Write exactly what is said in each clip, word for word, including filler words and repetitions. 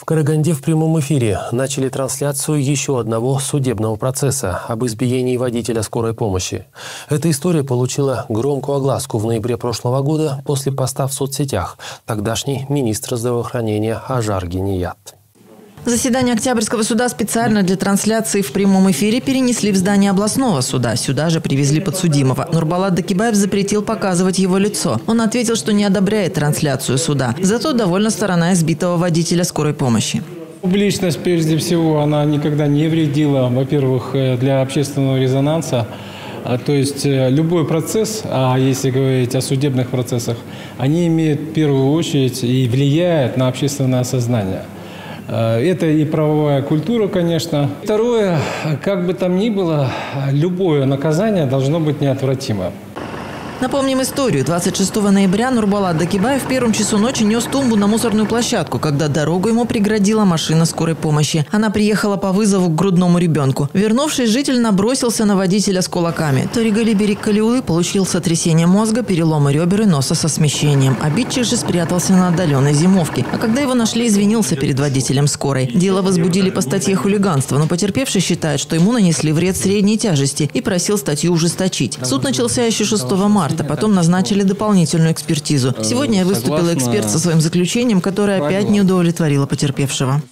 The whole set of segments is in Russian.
В Караганде в прямом эфире начали трансляцию еще одного судебного процесса об избиении водителя скорой помощи. Эта история получила громкую огласку в ноябре прошлого года после поста в соцсетях тогдашний министр здравоохранения Ажар Геният. Заседание Октябрьского суда специально для трансляции в прямом эфире перенесли в здание областного суда. Сюда же привезли подсудимого. Нурбалат Дакибаев запретил показывать его лицо. Он ответил, что не одобряет трансляцию суда. Зато довольна сторона избитого водителя скорой помощи. Публичность, прежде всего, она никогда не вредила, во-первых, для общественного резонанса. То есть любой процесс, а если говорить о судебных процессах, они имеют в первую очередь и влияют на общественное сознание. Это и правовая культура, конечно. Второе, как бы там ни было, любое наказание должно быть неотвратимо. Напомним историю. двадцать шестого ноября Нурбалат Дакибаев в первом часу ночи нес тумбу на мусорную площадку, когда дорогу ему преградила машина скорой помощи. Она приехала по вызову к грудному ребенку. Вернувшись, житель набросился на водителя с кулаками. Торигали Берик Калиулы получил сотрясение мозга, переломы ребер и носа со смещением. Обидчик же спрятался на отдаленной зимовке. А когда его нашли, извинился перед водителем скорой. Дело возбудили по статье хулиганства, но потерпевший считает, что ему нанесли вред средней тяжести и просил статью ужесточить. Суд начался еще шестого марта. Потом назначили дополнительную экспертизу. Сегодня выступил эксперт со своим заключением, которое опять не удовлетворило потерпевшего.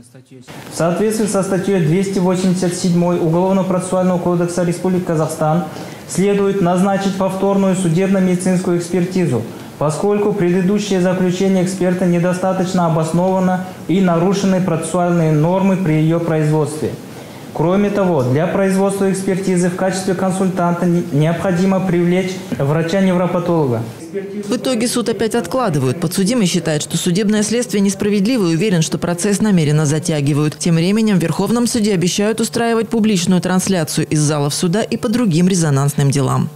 В соответствии со статьей двести восемьдесят седьмой Уголовно-процессуального кодекса Республики Казахстан следует назначить повторную судебно-медицинскую экспертизу, поскольку предыдущее заключение эксперта недостаточно обосновано и нарушены процессуальные нормы при ее производстве. Кроме того, для производства экспертизы в качестве консультанта необходимо привлечь врача-невропатолога. В итоге суд опять откладывают. Подсудимый считает, что судебное следствие несправедливо и уверен, что процесс намеренно затягивают. Тем временем в Верховном суде обещают устраивать публичную трансляцию из залов суда и по другим резонансным делам.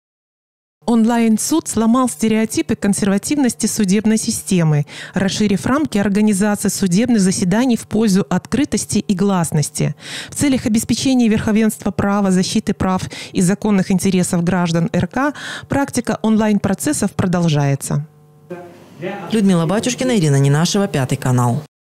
Онлайн-суд сломал стереотипы консервативности судебной системы, расширив рамки организации судебных заседаний в пользу открытости и гласности. В целях обеспечения верховенства права, защиты прав и законных интересов граждан эр ка практика онлайн-процессов продолжается. Людмила Батюшкина, Ирина Ненашева, Пятый канал.